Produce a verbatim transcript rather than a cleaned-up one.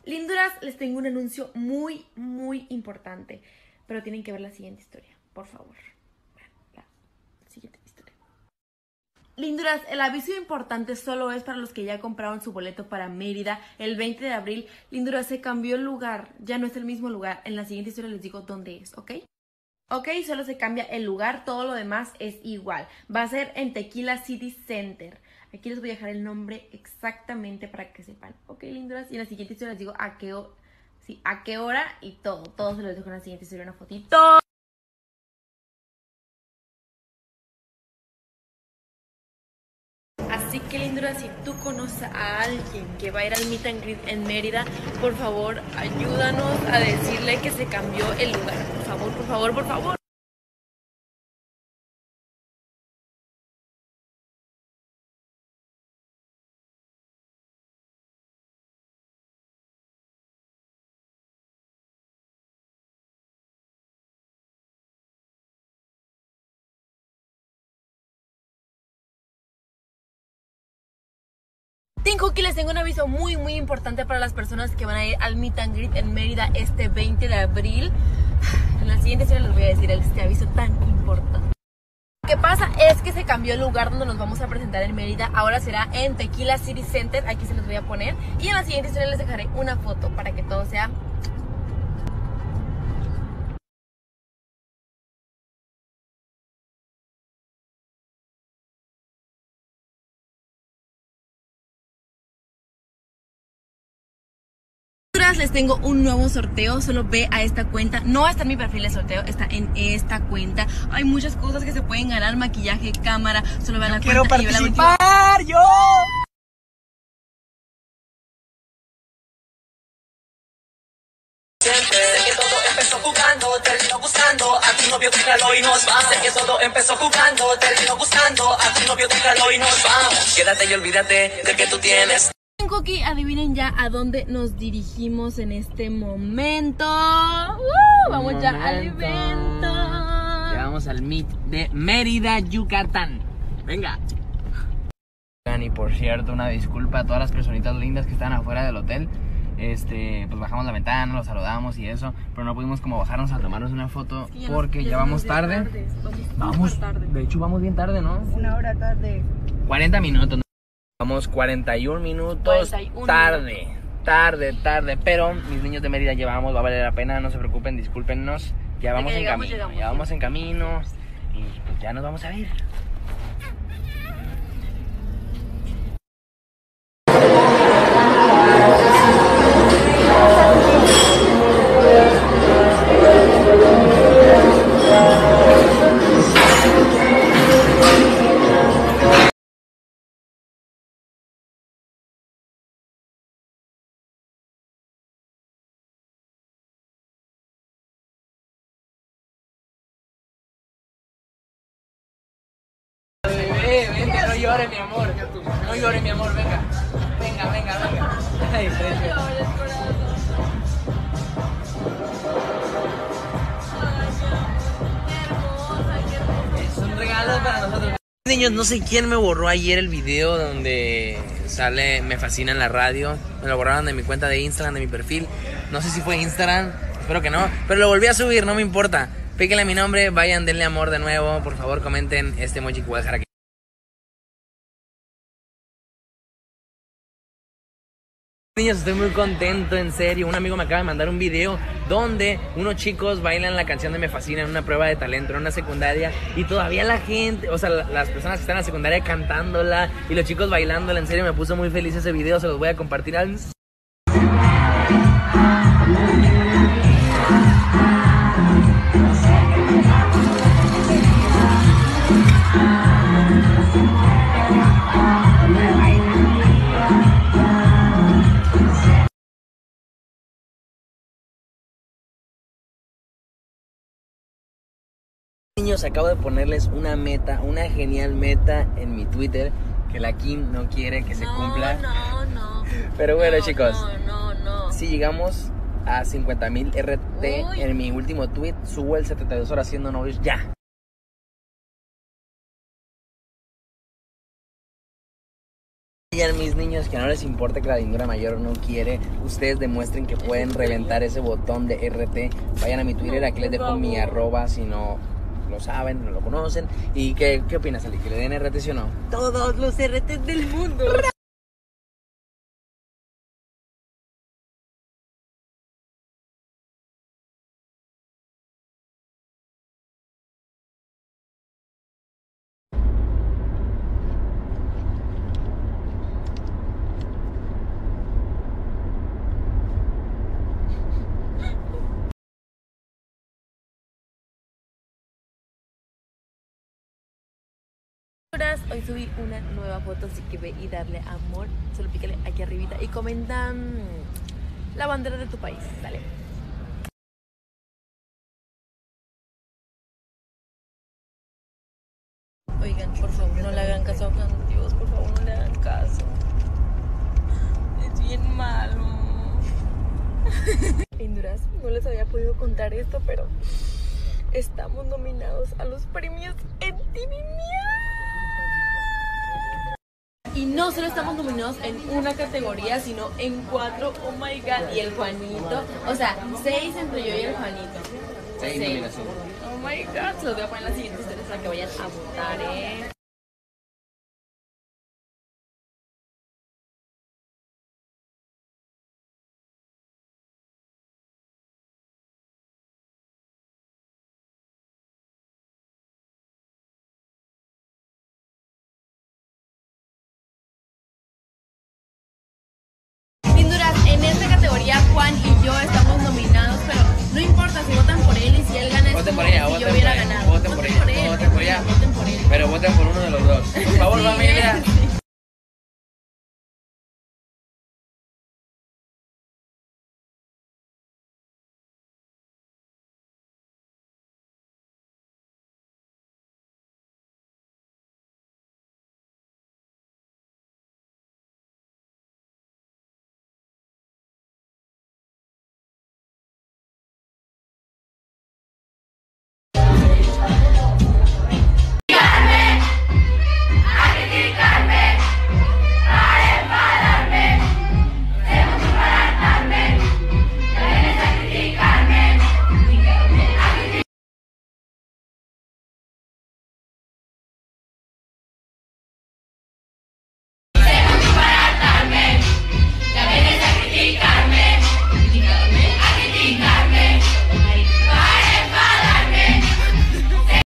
Linduras, les tengo un anuncio muy, muy importante, pero tienen que ver la siguiente historia, por favor. La siguiente historia. Linduras, el aviso importante solo es para los que ya compraron su boleto para Mérida el veinte de abril. Linduras, se cambió el lugar, ya no es el mismo lugar. En la siguiente historia les digo dónde es, ¿ok? Ok, solo se cambia el lugar, todo lo demás es igual. Va a ser en Tequila City Center. Aquí les voy a dejar el nombre exactamente para que sepan. Ok, linduras, y en la siguiente historia les digo a qué, sí, a qué hora y todo. Todo se lo dejo en la siguiente historia, una fotito. Así que, linduras, si tú conoces a alguien que va a ir al Meet and Greet en Mérida, por favor, ayúdanos a decirle que se cambió el lugar. Por favor, por favor, por favor. Team Cookie, les tengo un aviso muy muy importante para las personas que van a ir al Meet and Greet en Mérida este veinte de abril. En la siguiente historia les voy a decir este aviso tan importante. Lo que pasa es que se cambió el lugar donde nos vamos a presentar en Mérida. Ahora será en Tequila City Center, aquí se los voy a poner. Y en la siguiente historia les dejaré una foto para que todo sea... Les tengo un nuevo sorteo, solo ve a esta cuenta. No está en mi perfil de sorteo, está en esta cuenta. Hay muchas cosas que se pueden ganar, maquillaje, cámara. Solo vean la quiero cuenta. Quiero participar, yo. Sé que todo empezó jugando, terminó buscando a tu novio, déjalo y nos vamos. Sé que todo empezó jugando, terminó buscando a tu novio, déjalo y nos vamos. Quédate y olvídate de que tú tienes. Cookie, adivinen ya a dónde nos dirigimos en este momento. Uh, vamos momento. ya al evento. Ya vamos al Meet de Mérida, Yucatán. Venga. Y por cierto, una disculpa a todas las personitas lindas que están afuera del hotel. Este, pues bajamos la ventana, los saludamos y eso, pero no pudimos como bajarnos a tomarnos una foto es que ya porque ya, ya vamos tarde. Vamos, vamos tarde. De hecho vamos bien tarde, ¿no? Una hora tarde. cuarenta minutos, ¿no? Vamos cuarenta y un minutos cuarenta y uno tarde, minutos. tarde, tarde, pero mis niños de Mérida llevamos, va a valer la pena, no se preocupen, discúlpennos, ya vamos en llegamos, camino, llegamos, ya vamos en camino y pues ya nos vamos a ver. Vente, no llores, mi amor. No llores, mi amor, venga. Venga, venga, venga. Ay, es un regalo para nosotros. Niños, no sé quién me borró ayer el video donde sale Me Fascina en la radio. Me lo borraron de mi cuenta de Instagram, de mi perfil. No sé si fue Instagram, espero que no. Pero lo volví a subir, no me importa. Píquenle a mi nombre, vayan, denle amor de nuevo. Por favor, comenten este emoji que voy a dejar aquí. Niños, estoy muy contento, en serio. Un amigo me acaba de mandar un video donde unos chicos bailan la canción de Me Fascina en una prueba de talento, en una secundaria, y todavía la gente, o sea, las personas que están en la secundaria cantándola y los chicos bailándola. En serio, me puso muy feliz ese video, se los voy a compartir al... Niños, acabo de ponerles una meta, una genial meta en mi Twitter que la Kim no quiere que se no, cumpla. No, no, Pero bueno, no, chicos, no, no, no. si llegamos a cincuenta mil R T Uy. en mi último tweet, subo el setenta y dos horas siendo novios ya. Oigan, mis niños, que no les importa que la lindura mayor no quiere. Ustedes demuestren que pueden reventar ese botón de R T. Vayan a mi Twitter, aquí les dejo mi arroba si no lo saben, no lo conocen. ¿Y qué, qué opinas, Ali? ¿Que le den R T sí o no? Todos los R Ts del mundo. Hoy subí una nueva foto, así que ve y darle amor. Solo pícale aquí arribita y comenta mmm, la bandera de tu país. Dale. Oigan, por favor, no le hagan caso a Juan Dios. Por favor, no le hagan caso. Es bien malo. Linduras, no les había podido contar esto, pero estamos nominados a los premios en T V Mía. Y no solo estamos nominados en una categoría, sino en cuatro. Oh my god. Y el Juanito. O sea, seis entre yo y el Juanito. Seis nominaciones. Oh my god. Se los voy a poner en las siguientes historias para que vayan a votar, eh. En esta categoría Juan y yo estamos nominados, pero no importa si votan por él y si él gana, es voten como por ella, si voten yo hubiera por ella, ganado. voten por ella, voten por ella, voten por él. pero voten por uno de los dos. Por favor, Sí, familia,